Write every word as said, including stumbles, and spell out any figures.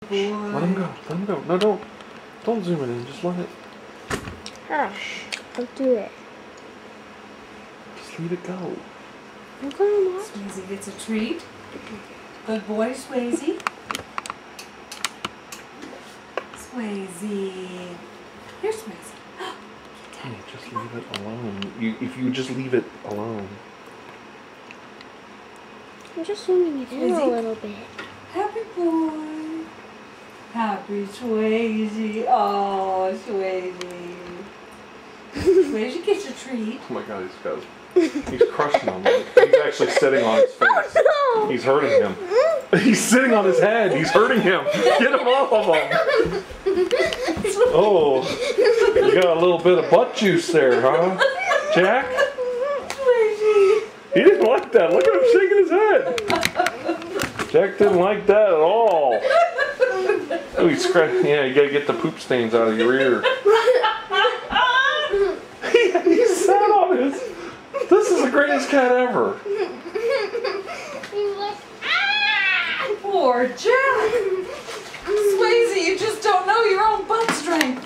Let him go. Let him go. No, don't. Don't zoom it in. Just let it. Hush. Don't do it. Just leave it go. I'm gonna watch. Swayze gets a treat. Good boy, Swayze. Swayze. Here's Swayze. Hey, just leave it alone. You, if you just leave it alone. I'm just zooming it in a Swayze? little bit. Happy boy. Happy Swayze. Oh, Swayze. Swayze gets a treat. Oh my God, he's got. He's crushing him. He's actually sitting on his face. Oh, no. He's hurting him. He's sitting on his head. He's hurting him. Get him off of him. Oh, you got a little bit of butt juice there, huh, Jack? He didn't like that. Look at him shaking his head. Jack didn't like that at all. Oh, he's scratching. Yeah, you gotta get the poop stains out of your ear. he, he sat on his. This is the greatest cat ever. Poor Jack. Swayze, you just don't know your own butt strength.